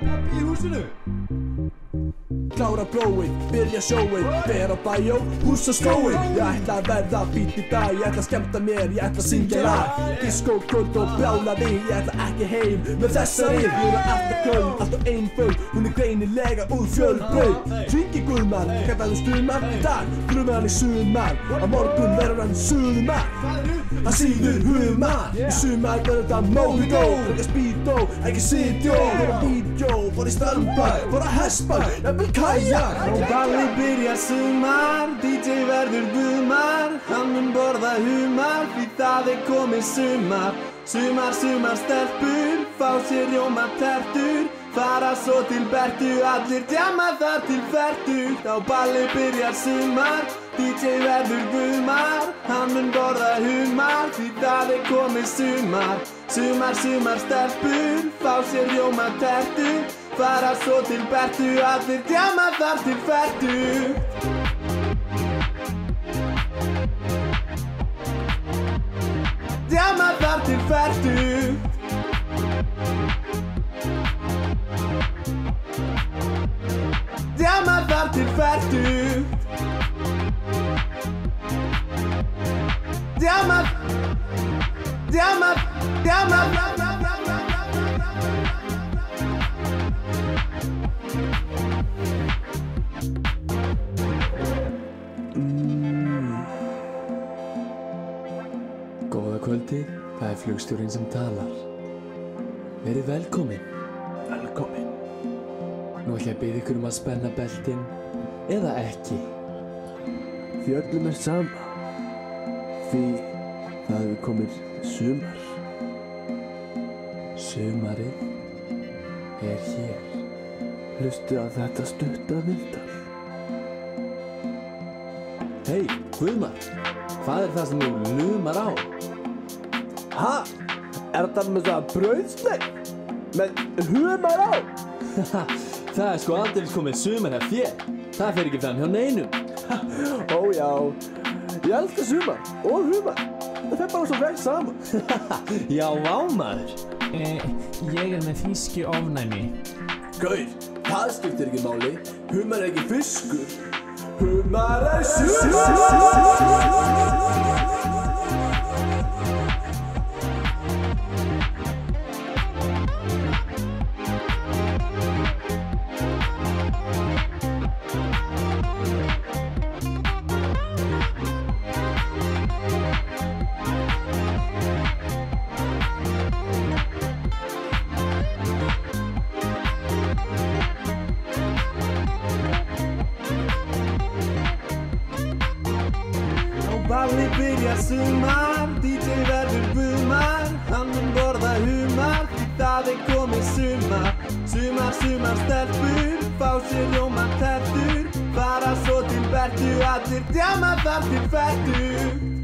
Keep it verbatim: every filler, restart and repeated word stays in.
Í húsinu. Klára bróið, byrja sjóið, fer á bæjó, hús og skóið. Ég ætla að verða fínn í dag, ég ætla að skemmta mér, ég ætla að syngja lag. Disco, kvöld og brjálaði, ég ætla ekki heim með þessari. Hún er alltaf köld, alltaf einföld, hún er greinilega úr fjölbraut. Hringi Guðmann, kallar hann stuðmann, í dag grumar hann í sumar. Á morgun verður hann sumar, hann síður humar. Í sumar verður þetta mojito, ekki speedo, ekki sitjó. Fór á vídjó, fór í strandbar, fór á hestbar, jafnvel kajak. Og ballið byrjar sumar, D J verður Guðmar. Hann mun borða humar, því það er komið sumar. Sumar, sumar stelpur, fá sér rjómatertur. Fara svo til Bertu, allir djamma þar til fertugt. Á ballið byrjar sumar, D J verður Guðmar. Hann mun borða humar, því það er komið sumar. Sumar, sumar stelpur, fá sér rjómatertur. Fara svo til Bertu, allir djamma þar til fertugt. Djamma þar til fertugt. Djamma þar til fertugt. Djamma, djamma, djamma, djamma. Góða kvöldið, það er flugstjórinn sem talar. Verið velkomin. Velkomin. Nú ætla ég að biðja ykkur um að spenna beltin, eða ekki. Því öllum er sama, því það hefur komið sumar. Sumarið er hér. Hlustu á þetta stutta viðtal. Hei, Guðmar, hvað er það sem þú lumar á? Ha? Er þetta með það brauðsleik? Með humar á? Það er sko aldeilis komið sumar hjá þér. Það fer ekki fram hjá neinum. Ó já, ég elska sumar og humar. Það fer bara svo vel saman. Já, vá maður. Eh, ég er með þýski ofnæmi. Gaur, það skiptir ekki máli. Humar er ekki fiskur. Humar er sumar. Ballið byrjar sumar, D J verður Guðmar. Hann mun borða humar, því það er komið sumar. Sumar, sumar stelpur, fá sér rjómatertur. Fara svo til Bertu, allir djamma þar til fertugt.